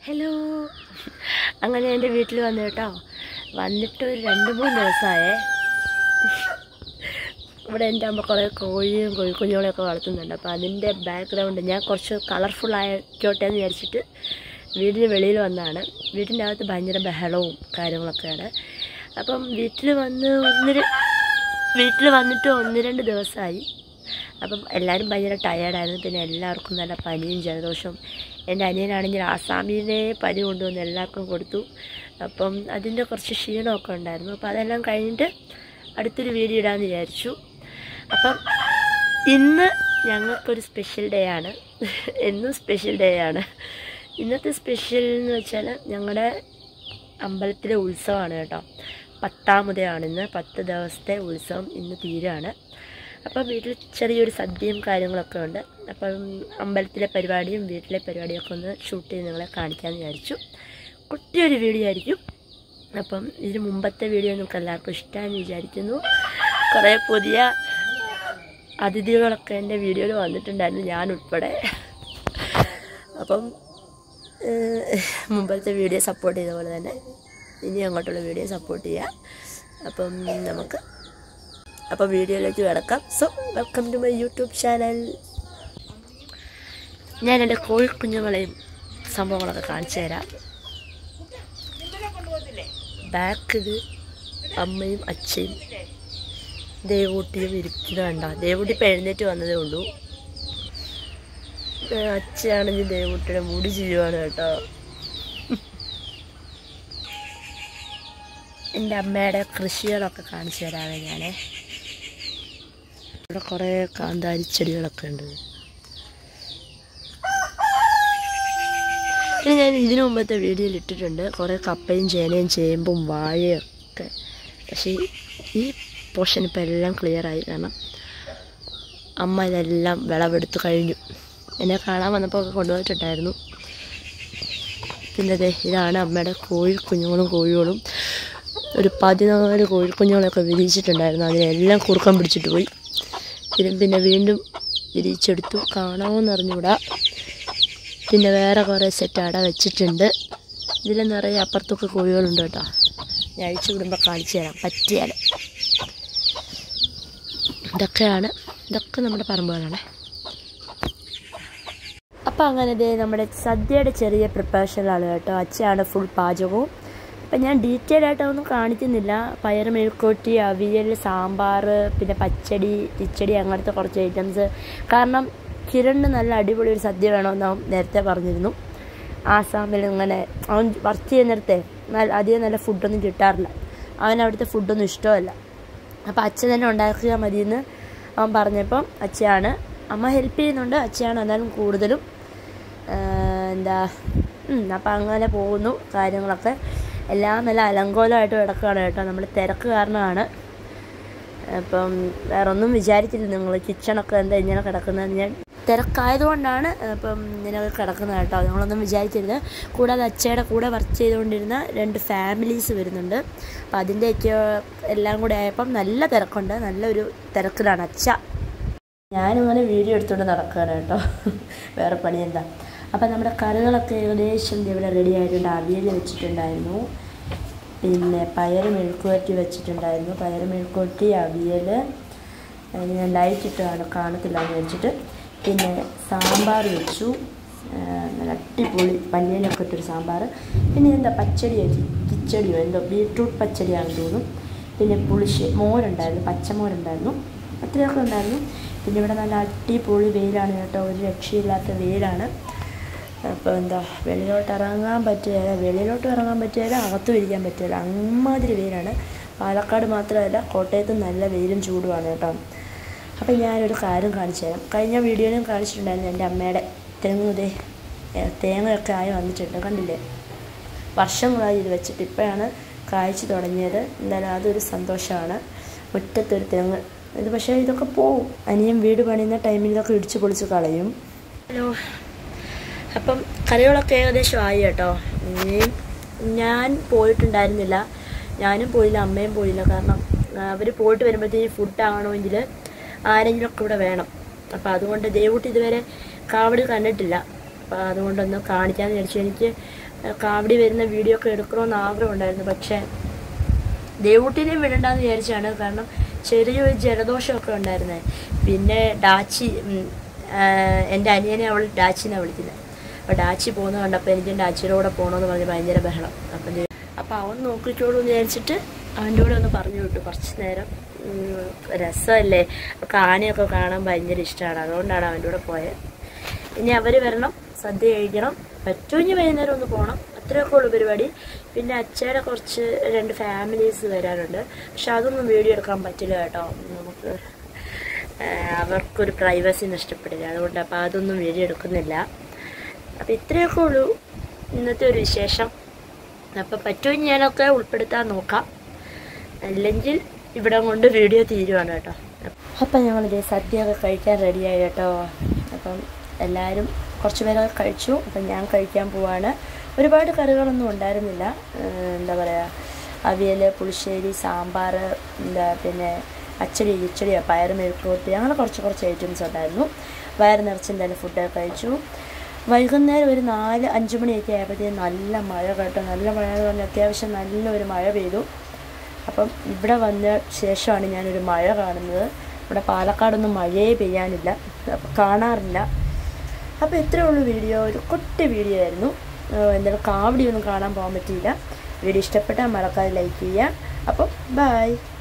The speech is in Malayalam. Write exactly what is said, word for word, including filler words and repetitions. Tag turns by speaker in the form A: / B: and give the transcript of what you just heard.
A: ഹലോ. അങ്ങനെ എൻ്റെ വീട്ടിൽ വന്നു കേട്ടോ. വന്നിട്ട് ഒരു രണ്ട് മൂന്ന് ദിവസമായേ. ഇവിടെ എൻ്റെ അമ്മ കുറേ കോഴിയും കോഴിക്കുഞ്ഞുങ്ങളെയൊക്കെ വളർത്തുന്നുണ്ട്. അപ്പോൾ അതിൻ്റെ ബാക്ക്ഗ്രൗണ്ട് ഞാൻ കുറച്ച് കളർഫുൾ ആയിക്കോട്ടെ എന്ന് വിചാരിച്ചിട്ട് വീടിന് വെളിയിൽ വന്നതാണ്. വീട്ടിൻ്റെ അകത്ത് ഭയങ്കര ബഹളവും കാര്യങ്ങളൊക്കെയാണ്. അപ്പം വീട്ടിൽ വന്ന് ഒന്നര വീട്ടിൽ വന്നിട്ട് ഒന്ന് രണ്ട് ദിവസമായി. അപ്പം എല്ലാവരും ഭയങ്കര ടയേർഡായിരുന്നു. പിന്നെ എല്ലാവർക്കും നല്ല പനിയും ജലദോഷവും. എൻ്റെ അനിയനാണെങ്കിൽ ആസാമിലെ പനി കൊണ്ടുവന്ന് എല്ലാവർക്കും കൊടുത്തു. അപ്പം അതിൻ്റെ കുറച്ച് ക്ഷീണമൊക്കെ ഉണ്ടായിരുന്നു. അപ്പോൾ അതെല്ലാം കഴിഞ്ഞിട്ട് അടുത്തൊരു വീഡിയോ ഇടാമെന്ന് വിചാരിച്ചു. അപ്പം ഇന്ന് ഞങ്ങൾക്കൊരു സ്പെഷ്യൽ ഡേ ആണ്. എന്നും സ്പെഷ്യൽ ഡേ ആണ്. ഇന്നത്തെ സ്പെഷ്യൽ എന്ന് വെച്ചാൽ ഞങ്ങളുടെ അമ്പലത്തിലെ ഉത്സവമാണ് കേട്ടോ. പത്താമതെയാണ് ഇന്ന്. പത്ത് ദിവസത്തെ ഉത്സവം ഇന്ന് തീരാണ്. അപ്പം വീട്ടിൽ ചെറിയൊരു സദ്യയും കാര്യങ്ങളൊക്കെ ഉണ്ട്. അപ്പം അമ്പലത്തിലെ പരിപാടിയും വീട്ടിലെ പരിപാടിയൊക്കെ ഒന്ന് ഷൂട്ട് ചെയ്ത് നിങ്ങളെ കാണിക്കാമെന്ന് വിചാരിച്ചു. കുട്ടിയൊരു വീഡിയോ ആയിരിക്കും. അപ്പം ഇതിന് മുമ്പത്തെ വീഡിയോ നിങ്ങൾക്ക് എല്ലാവർക്കും ഇഷ്ടമാണെന്ന് വിചാരിക്കുന്നു. കുറേ പുതിയ അതിഥികളൊക്കെ എൻ്റെ വീഡിയോയിൽ വന്നിട്ടുണ്ടായിരുന്നു, ഞാൻ ഉൾപ്പെടെ. അപ്പം മുമ്പത്തെ വീഡിയോ സപ്പോർട്ട് ചെയ്ത പോലെ തന്നെ ഇനി അങ്ങോട്ടുള്ള വീഡിയോ സപ്പോർട്ട് ചെയ്യുക. അപ്പം നമുക്ക് അപ്പോൾ വീഡിയോയിലേക്ക് കിടക്കാം. So welcome to my YouTube channel. ഞാൻ എൻ്റെ കോഴിക്കുഞ്ഞുങ്ങളെയും സംഭവങ്ങളൊക്കെ കാണിച്ചു തരാം. ബാക്കിൽ അമ്മയും അച്ഛയും ദേവൂട്ടിയും ഇരിക്കുന്നുണ്ടോ. ദേവൂട്ടി ഇപ്പം എഴുന്നേറ്റ് വന്നതേ ഉള്ളൂ. അച്ഛയാണെങ്കിൽ ദേവൂട്ടിയുടെ മുടി ചെയ്യുവാണ് കേട്ടോ. എൻ്റെ അമ്മയുടെ കൃഷികളൊക്കെ കാണിച്ചു തരാമേ ഞാൻ. ഇവിടെ കുറേ കാന്താരി ചെടികളൊക്കെ ഉണ്ട്. പിന്നെ ഞാൻ ഇതിനു മുമ്പത്തെ വീഡിയോയിൽ ഇട്ടിട്ടുണ്ട് കുറേ കപ്പയും ചേനയും ചേമ്പും വാഴയും ഒക്കെ. പക്ഷേ ഈ പോർഷൻ ഇപ്പോൾ എല്ലാം ക്ലിയറായി. കാരണം അമ്മ ഇതെല്ലാം വിളവെടുത്ത് കഴിഞ്ഞു. എന്നെ കാണാൻ വന്നപ്പോൾ ഒക്കെ കൊണ്ടുപോയിട്ടുണ്ടായിരുന്നു. പിന്നെ അതെ ഇതാണ് അമ്മയുടെ കോഴി കുഞ്ഞുങ്ങളും കോഴികളും. ഒരു പതിനാല് കോഴിക്കുഞ്ഞുങ്ങളൊക്കെ വിരിയിച്ചിട്ടുണ്ടായിരുന്നു. അതിനെല്ലാം കുറുക്കം പിടിച്ചിട്ട് പോയി. പിന്നെ പിന്നെ വീണ്ടും വിരിയിച്ചെടുത്തു. കാണാമെന്ന് അറിഞ്ഞുകൂടാ. പിന്നെ വേറെ കുറേ സെറ്റ് അട വെച്ചിട്ടുണ്ട്. ഇതിൽ നിറയെ അപ്പുറത്തൊക്കെ കോഴികളുണ്ട് കേട്ടോ. ഞാൻ അഴിച്ചു വിടുമ്പോൾ കാണിച്ചു തരാം പറ്റിയാൽ. ഇതൊക്കെയാണ് ഇതൊക്കെ നമ്മുടെ പറമ്പുകളാണ്. അപ്പോൾ അങ്ങനെ ഇതേ നമ്മുടെ സദ്യയുടെ ചെറിയ പ്രിപ്പറേഷനിലാണ് കേട്ടോ. അച്ഛയാണ് ഫുൾ പാചകവും. അപ്പം ഞാൻ ഡീറ്റെയിൽ ആയിട്ടൊന്നും കാണിക്കുന്നില്ല. പയർ മെഴുക്കോട്ടി, അവിയൽ, സാമ്പാർ, പിന്നെ പച്ചടി, കിച്ചടി, അങ്ങനത്തെ കുറച്ച് ഐറ്റംസ്. കാരണം കിരണിന് നല്ല അടിപൊളി ഒരു സദ്യ വേണമെന്ന് അവൻ നേരത്തെ പറഞ്ഞിരുന്നു. ആസാമിൽ ഇങ്ങനെ അവൻ വർക്ക് ചെയ്യുന്നിടത്തെ നല്ല അധികം നല്ല ഫുഡൊന്നും കിട്ടാറില്ല. അവൻ അവിടുത്തെ ഫുഡൊന്നും ഇഷ്ടമല്ല. അപ്പോൾ അച്ഛൻ തന്നെ ഉണ്ടാക്കിയാൽ മതിയെന്ന് അവൻ പറഞ്ഞപ്പം അച്ഛയാണ്. അമ്മ ഹെൽപ്പ് ചെയ്യുന്നുണ്ട്, അച്ഛയാണ് എന്നാലും കൂടുതലും. എന്താ അപ്പം അങ്ങനെ പോകുന്നു കാര്യങ്ങളൊക്കെ. എല്ലാം നല്ല അലങ്കോലമായിട്ട് കിടക്കുകയാണ് കേട്ടോ. നമ്മൾ തിരക്ക് കാരണമാണ്. അപ്പം വേറെ ഒന്നും വിചാരിച്ചില്ല നിങ്ങൾ കിച്ചണൊക്കെ എന്താ ഇങ്ങനെ കിടക്കുന്നത്. ഞാൻ തിരക്കായതുകൊണ്ടാണ് അപ്പം ഇങ്ങനെ കിടക്കുന്നത് കേട്ടോ. നിങ്ങളൊന്നും വിചാരിച്ചിരുന്നത്. കൂടാതെ അച്ഛയുടെ കൂടെ വർക്ക് ചെയ്തുകൊണ്ടിരുന്ന രണ്ട് ഫാമിലീസ് വരുന്നുണ്ട്. അപ്പം അതിൻ്റെയൊക്കെ എല്ലാം കൂടെ ആയപ്പം നല്ല തിരക്കുണ്ട്. നല്ലൊരു തിരക്കിലാണ് അച്ഛ. ഞാനിങ്ങനെ വീഡിയോ എടുത്തുകൊണ്ട് നടക്കുകയാണ് കേട്ടോ. വേറെ പണി എന്താ. അപ്പം നമ്മുടെ കറികളൊക്കെ ഏകദേശം ഇവിടെ റെഡി ആയിട്ടുണ്ട്. അവിയൽ വെച്ചിട്ടുണ്ടായിരുന്നു. പിന്നെ പയർ മെഴുക്കുവരട്ടി വെച്ചിട്ടുണ്ടായിരുന്നു. പയർ മെഴുക്കുവരട്ടി, അവിയൽ ഞാൻ ലൈറ്റ് ഇട്ടാണ് കാണത്തില്ല എന്ന് വെച്ചിട്ട്. പിന്നെ സാമ്പാർ വെച്ചു. നല്ല അടിപൊളി പല്ലിയിലൊക്കെ ഇട്ടൊരു സാമ്പാർ. പിന്നെ എന്താ പച്ചടിയോ കിച്ചടിയോ എന്തോ ബീട്രൂട്ട് പച്ചടിയാണെന്ന് തോന്നും. പിന്നെ പുളിശ്ശേ മോരുണ്ടായിരുന്നു, പച്ചമോരുണ്ടായിരുന്നു. അത്രയൊക്കെ ഉണ്ടായിരുന്നു. പിന്നെ ഇവിടെ നല്ല അടിപൊളി വെയിലാണ് കേട്ടോ. ഒരു രക്ഷയില്ലാത്ത വെയിലാണ്. അപ്പോൾ എന്താ വെളിയിലോട്ട് ഇറങ്ങാൻ പറ്റുകയില്ല. വെളിയിലോട്ട് ഇറങ്ങാൻ പറ്റുകയില്ല, അകത്തും ഇരിക്കാൻ പറ്റുകയില്ല. അമ്മാതിരി വെയിലാണ്. പാലക്കാട് മാത്രമല്ല കോട്ടയത്തും നല്ല വെയിലും ചൂടുമാണ് കേട്ടോ. അപ്പം ഞാനൊരു കാര്യം കാണിച്ചു തരാം. കഴിഞ്ഞ വീഡിയോയിലും കാണിച്ചിട്ടുണ്ടായിരുന്നു എൻ്റെ അമ്മയുടെ തെങ്ങുതേ തേങ്ങയൊക്കെ ആയി വന്നിട്ടുണ്ട്. കണ്ടില്ലേ, വർഷങ്ങളായി ഇത് വെച്ചിട്ട് ഇപ്പോഴാണ് കായ്ച്ചു തുടങ്ങിയത്. എന്തായാലും അതൊരു സന്തോഷമാണ്. മുറ്റത്തൊരു തെങ്ങ് ഇത്. പക്ഷേ ഇതൊക്കെ പോവും. അനിയൻ വീട് പണിയുന്ന ടൈമിൽ ഇതൊക്കെ ഇടിച്ച് പൊളിച്ച് കളയും. ഹലോ. അപ്പം കറികളൊക്കെ ഏകദേശം ആയി കേട്ടോ. ഞാൻ പോയിട്ടുണ്ടായിരുന്നില്ല. ഞാനും പോയില്ല, അമ്മയും പോയില്ല. കാരണം അവർ പോയിട്ട് വരുമ്പോഴത്തേക്കും ഫുഡ് ആകണമെങ്കിൽ ആരെങ്കിലുമൊക്കെ ഇവിടെ വേണം. അപ്പോൾ അതുകൊണ്ട് ദേവൂട്ടി ഇതുവരെ കാവടി കണ്ടിട്ടില്ല. അപ്പോൾ അതുകൊണ്ടൊന്ന് കാണിക്കാമെന്ന് വിചാരിച്ചു. എനിക്ക് കാവടി വരുന്ന വീഡിയോ ഒക്കെ എടുക്കണമെന്ന് ആഗ്രഹമുണ്ടായിരുന്നു, പക്ഷേ ദേവൂട്ടിനെയും വിടണ്ടെന്ന് വിചാരിച്ചാണ്. കാരണം ചെറിയൊരു ജലദോഷമൊക്കെ ഉണ്ടായിരുന്നേ. പിന്നെ ഡാച്ചി, എൻ്റെ അനിയനെ അവൾ ഡാച്ചിന്നാണ് വിളിക്കുന്നത്. അപ്പോൾ ഡാച്ചി പോകുന്നത് കണ്ടപ്പോൾ എനിക്ക് ഡാച്ചിയുടെ കൂടെ പോകണമെന്ന് പറഞ്ഞ് ഭയങ്കര ബഹളം. അപ്പം അപ്പോൾ അവൻ നോക്കിക്കോളൂ എന്ന് വിചാരിച്ചിട്ട് അവൻ്റെ കൂടെ ഒന്ന് പറഞ്ഞു വിട്ടു കുറച്ച് നേരം. രസമല്ലേ, ആനയൊക്കെ കാണാൻ ഭയങ്കര ഇഷ്ടമാണ്, അതുകൊണ്ടാണ് അവൻ്റെ കൂടെ പോയത്. ഇനി അവർ വരണം, സദ്യ കഴിക്കണം, പറ്റുമെങ്കിൽ വൈകുന്നേരം ഒന്ന് പോകണം, അത്രയൊക്കെ ഉള്ളു പരിപാടി. പിന്നെ അച്ഛയുടെ കുറച്ച് രണ്ട് ഫാമിലീസ് വരാനുണ്ട്, പക്ഷെ അതൊന്നും വീഡിയോ എടുക്കാൻ പറ്റില്ല കേട്ടോ, നമുക്ക് അവർക്കൊരു പ്രൈവസി നഷ്ടപ്പെടില്ല, അതുകൊണ്ട് അപ്പോൾ അതൊന്നും വീഡിയോ എടുക്കുന്നില്ല. അപ്പോൾ ഇത്രയൊക്കെ ഉള്ളൂ ഇന്നത്തെ ഒരു വിശേഷം. അപ്പോൾ പറ്റുമെങ്കിൽ ഞാനൊക്കെ ഉൾപ്പെടുത്താൻ നോക്കാം, അല്ലെങ്കിൽ ഇവിടെ കൊണ്ട് വീഡിയോ തീരുവാണ് കേട്ടോ. അപ്പം ഞങ്ങളിത് സദ്യയൊക്കെ കഴിക്കാൻ റെഡിയായി കേട്ടോ. അപ്പം എല്ലാവരും കുറച്ച് പേരൊക്കെ കഴിച്ചു. അപ്പം ഞാൻ കഴിക്കാൻ പോവാണ്. ഒരുപാട് കറികളൊന്നും ഉണ്ടായിരുന്നില്ല, എന്താ പറയുക, അവിയൽ, പുളിശ്ശേരി, സാമ്പാർ, എന്താ പിന്നെ പച്ചടി, കിച്ചടിയോ, പയർ മെഴുക്കുവരട്ടി, അങ്ങനെ കുറച്ച് കുറച്ച് ഐറ്റംസ് ഉണ്ടായിരുന്നു. വയറ് നിറച്ച് എന്തായാലും ഫുഡൊക്കെ കഴിച്ചു. വൈകുന്നേരം ഒരു നാല് അഞ്ച് മണിയൊക്കെ ആയപ്പോഴത്തേക്കും നല്ല മഴ കേട്ടോ. നല്ല മഴ എന്ന് പറഞ്ഞാൽ അത്യാവശ്യം നല്ലൊരു മഴ പെയ്തു. അപ്പം ഇവിടെ വന്ന ശേഷമാണ് ഞാനൊരു മഴ കാണുന്നത്. ഇവിടെ പാലക്കാടൊന്നും മഴയേ പെയ്യാനില്ല, അപ്പം കാണാറില്ല. അപ്പോൾ ഇത്രയേ ഉള്ളൂ വീഡിയോ, ഒരു കുട്ടി വീഡിയോ ആയിരുന്നു. എന്തായാലും കാവടിയൊന്നും കാണാൻ പോകാൻ പറ്റിയില്ല. വീഡിയോ ഇഷ്ടപ്പെട്ടാൽ മറക്കാതെ ലൈക്ക് ചെയ്യുക. അപ്പം ബൈ.